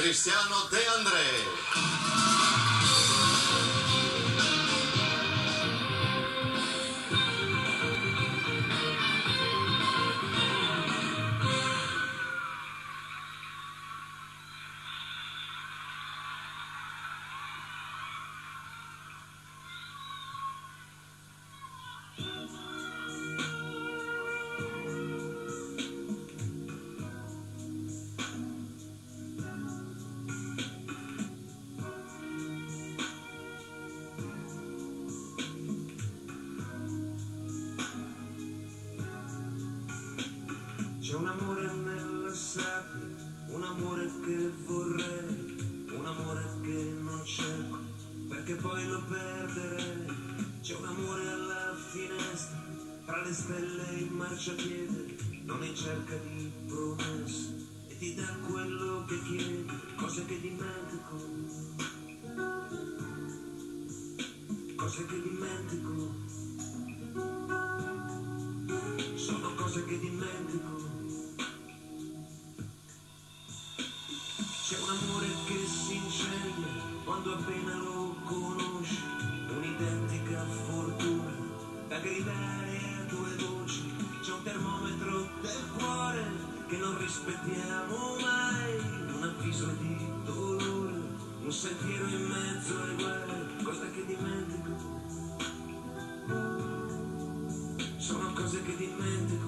Cristiano De André. C'è un amore nella sabbia, un amore che vorrei, un amore che non cerco, perché poi lo perderei. C'è un amore alla finestra, tra le stelle in marciapiede, non in cerca di promesse, e ti dà quello che chiedi, cose che dimentico, cose che dimentico, sono cose che dimentico. C'è un amore che si incendia quando appena lo conosci, un'identica fortuna da gridare a due voci. C'è un termometro del cuore che non rispettiamo mai, un avviso di dolore, un sentiero in mezzo ai guai, cose che dimentico, sono cose che dimentico.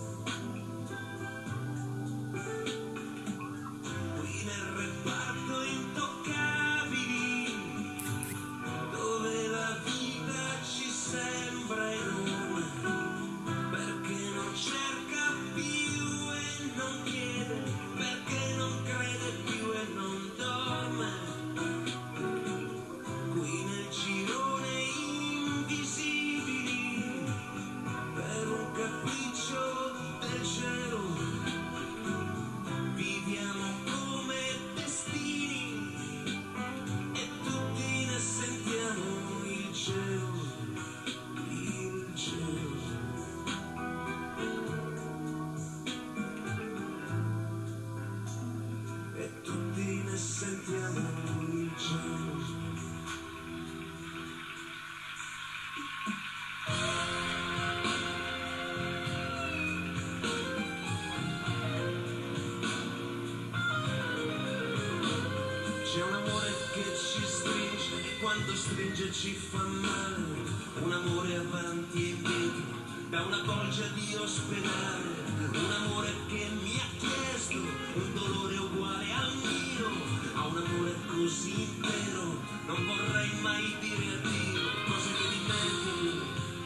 C'è un amore che ci stringe e quando stringe ci fa male, un amore avanti e indietro, da una bolgia di ospedale, un amore che mi ha chiesto un dolore uguale al mio, a un amore così intero non vorrei mai dire addio, cose che dimentico,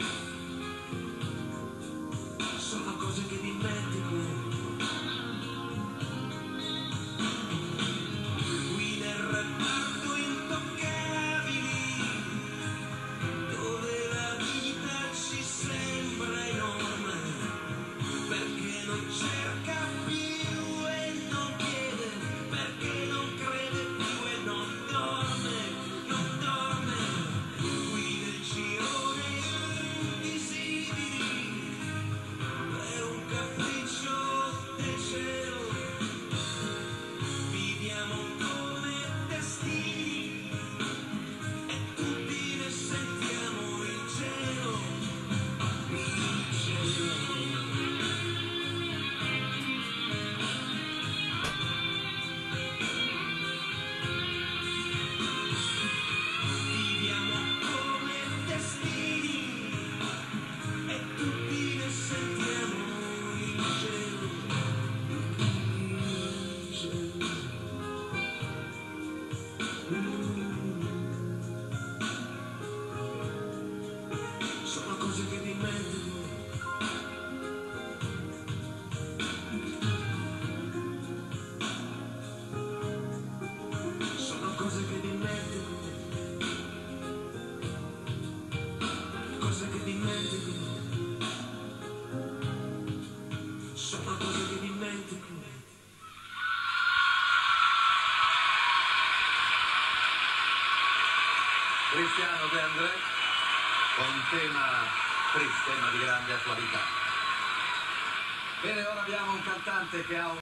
sono cose che dimentico. Sono cose che dimentico, sono cose che dimentico, cose che dimentico, sono cose che dimentico. Cristiano De André con un tema triste ma di grande attualità. Bene, ora abbiamo un cantante che ha